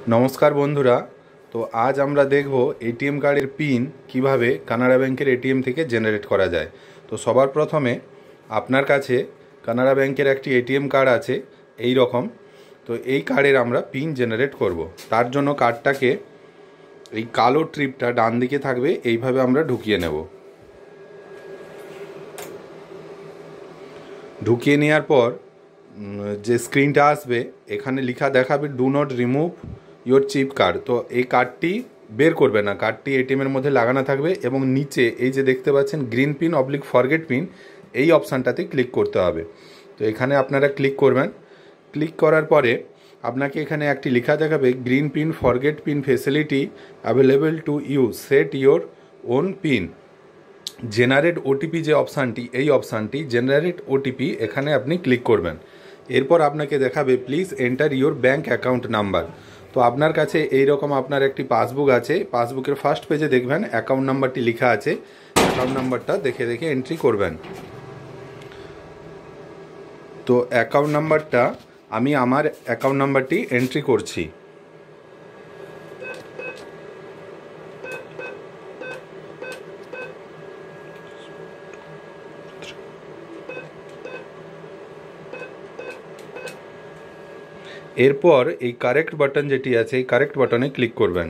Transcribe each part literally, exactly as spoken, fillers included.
नमस्कार बंधुरा। तो आज আমরা দেখব এটিএম কার্ডের পিন কিভাবে কানাড়া ব্যাংকের এটিএম থেকে জেনারেট করা যায়। তো সবার প্রথমে আপনার কাছে কানাড়া ব্যাংকের একটি এটিএম কার্ড আছে এই রকম। তো এই কার্ডের আমরা পিন জেনারেট করব। তার জন্য কার্ডটাকে এই কালো ট্রিপটা ডান দিকে থাকবে এইভাবে আমরা ঢুকিয়ে নেব। ঢুকিয়ে নেওয়ার পর যে স্ক্রিনটা আসবে এখানে লেখা দেখাবে do not remove your chip card. तो ये कार्डटी बेर करबे ना, कार्डटी एटीएम मध्य लागानो थाकबे एबं नीचे ये जे देखते पाच्छेन green pin unblock forget pin এই অপশানটাতে ক্লিক করতে হবে। তো এখানে আপনারা ক্লিক করবেন। ক্লিক করার পরে আপনাকে এখানে একটি লেখা দেখাবে green pin forget pin facility available to you set your own pin generate OTP. যে অপশানটি এই অপশানটি জেনারেট ওটিপি এখানে আপনি ক্লিক করবেন। এরপর আপনাকে দেখাবে please enter your bank account number. তো আপনার কাছে এই রকম আপনার একটি পাসবুক আছে, পাসবুকের ফার্স্ট পেজে দেখবেন অ্যাকাউন্ট নাম্বারটি লেখা আছে। অ্যাকাউন্ট নাম্বারটা দেখে দেখে এন্ট্রি করবেন। তো অ্যাকাউন্ট নাম্বারটা আমি আমার অ্যাকাউন্ট নাম্বারটি এন্ট্রি করছি। এরপর এই কারেক্ট বাটন যেটি আছে এই কারেক্ট বাটনে ক্লিক করবেন।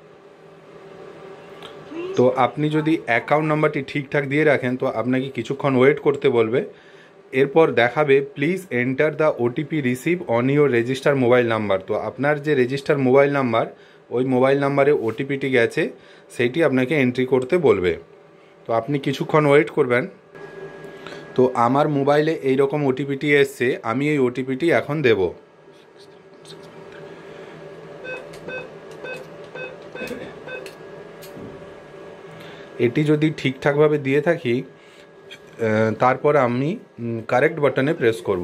তো আপনি যদি অ্যাকাউন্ট নাম্বারটি ঠিকঠাক দিয়ে রাখেন তো আপনাকে কিছুক্ষণ ওয়েট করতে বলবে। এরপর দেখাবে please enter the OTP receive on your register mobile number. তো আপনার যে রেজিস্টার মোবাইল নাম্বার ওই মোবাইল নাম্বারে ওটিপিটি গেছে সেইটি আপনাকে এন্ট্রি করতে বলবে। তো আপনি কিছুক্ষণ ওয়েট করবেন। তো আমার মোবাইলে এই রকম ওটিপিটি এসছে, আমি এই ওটিপিটি এখন দেব। এটি যদি ঠিকঠাকভাবে দিয়ে থাকি তারপর আমি কারেক্ট বাটনে প্রেস করব।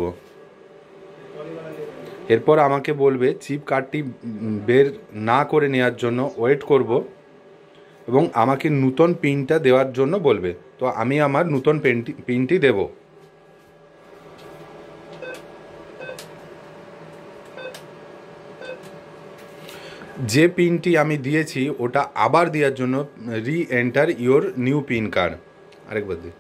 এরপর আমাকে বলবে চিপ কার্ডটি বের না করে নেওয়ার জন্য ওয়েট করব এবং আমাকে নতুন পিনটা দেওয়ার জন্য বলবে। তো আমি আমার নতুন পিনটি পিনটি দেব। যে পিনটি আমি দিয়েছি ওটা আবার দেওয়ার জন্য reenter your new pin card আরেকবার দিই।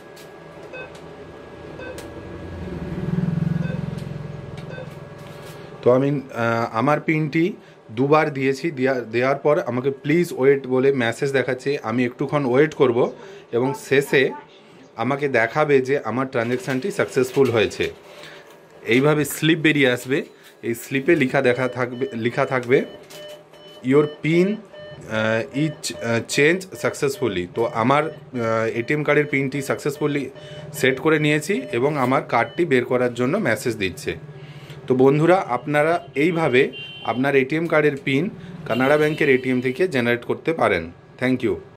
তো আমি আমার পিনটি দুবার দিয়েছি। দেওয়ার পর আমাকে প্লিজ ওয়েট বলে মেসেজ দেখাচ্ছে। আমি একটুক্ষণ ওয়েট করব এবং শেষে আমাকে দেখাবে যে আমার ট্রানজ্যাকশানটি সাকসেসফুল হয়েছে। এইভাবে স্লিপ বেরিয়ে আসবে। এই স্লিপে লেখা দেখা থাকবে লেখা থাকবে your pin is change successfully. তো আমার এটিএম কার্ডের পিনটি সাকসেসফুলি সেট করে নিয়েছি এবং আমার কার্ডটি বের করার জন্য মেসেজ দিচ্ছে। তো বন্ধুরা আপনারা এইভাবে আপনার এটিএম কার্ডের পিন কানাড়া ব্যাংকের এটিএম থেকে জেনারেট করতে পারেন। Thank you.